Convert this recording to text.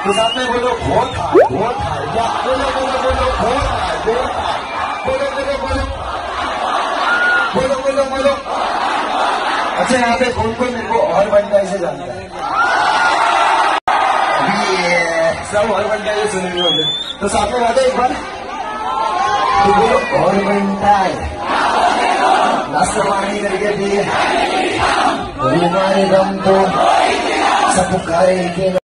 तो साथ में बोलो घोट हार या बोलो बोलो बोलो घोट हार बोलो बोलो बोलो बोलो बोलो बोलो। अच्छा यहाँ पे कौन कौन मेरे को और बनता से जानता है? सब और बनता है सुनेंगे होते तो साथ में बात एक बार तो बोलो और बनता है नाश्ता पानी करके दिए हमारे दम तो सब पुकारे के